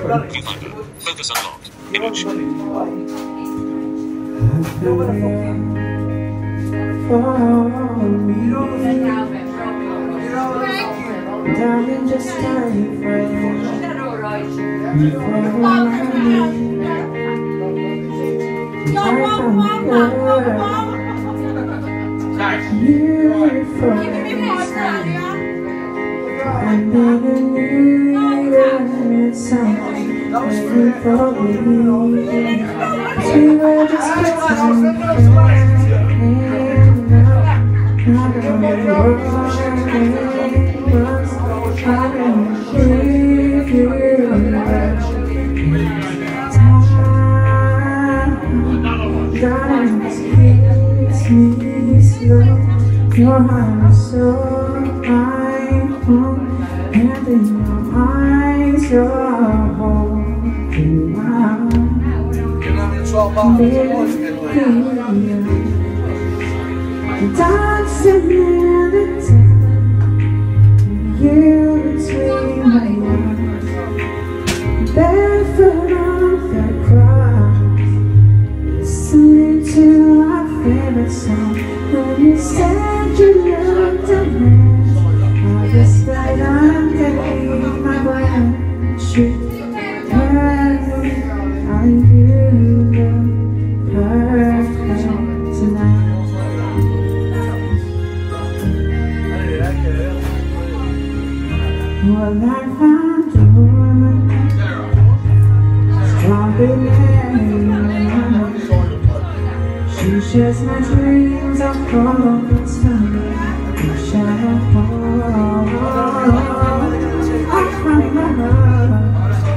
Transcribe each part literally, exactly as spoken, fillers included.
Viewfinder. Focus unlocked. Image. Darling, just time for you. And then a new song was free for me. We were just pretending. I don't know what was. I don't give you time. Darling, just kiss me slow. Your heart is so high, and in your eyes you're holding out. Dancing in the dark, you between my arms, barefoot on the grass, listening to our favorite song. When you said you looked at me, I guess that I'm getting my breath. Shoot, are you look perfect tonight? Well, I found a woman stronger than she shares my dreams of all the time. You shall fall. I found my love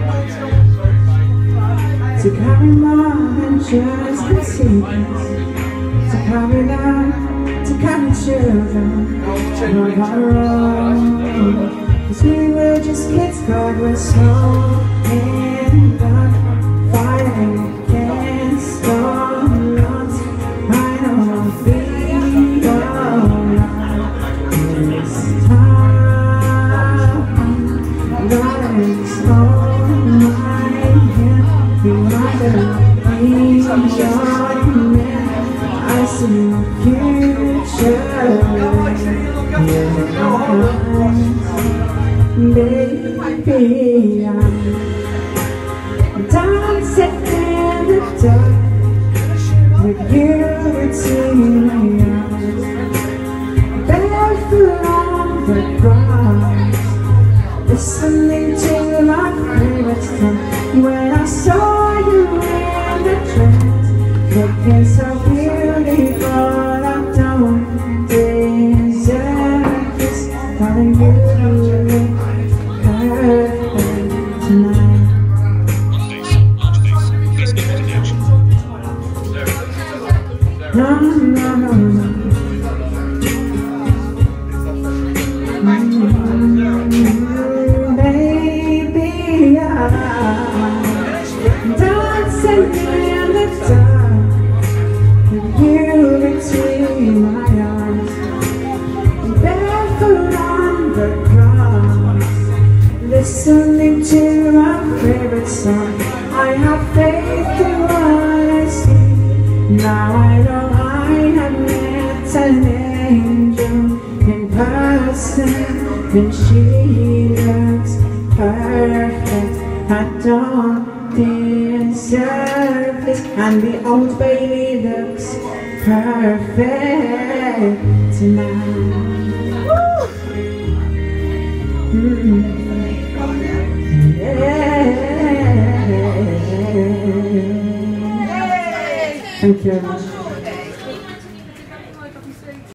to carry more than just the secrets, to carry love, to carry children, no matter all. Cause we were just kids, but we're so in love, fighting against all odds. I know I'll be alright this time. God is all mine, you are the young man. I see the future in your eyes. Baby, I'm dancing in the dark with you between my arms, barefoot on the grass, listening to my favorite song. When I saw you in the dress, looking so beautiful, I don't deserve this, darling, you look perfect tonight. No, no, no, no. Mm, baby, I'm dancing in the dark with you between my arms, barefoot on the grass, listening to my favorite song. I have faith in what I see. Now I know I have met an angel in person, and she looks perfect. I don't deserve this, and the old baby looks perfect tonight. Mm-hmm. Yeah. Thank you very much.